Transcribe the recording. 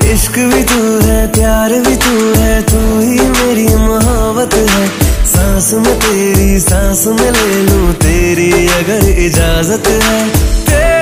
इश्क भी तू है, प्यार भी तू है, तू ही मेरी मोहब्बत है। सांस में तेरी सांस में ले लूं तेरी अगर इजाजत है।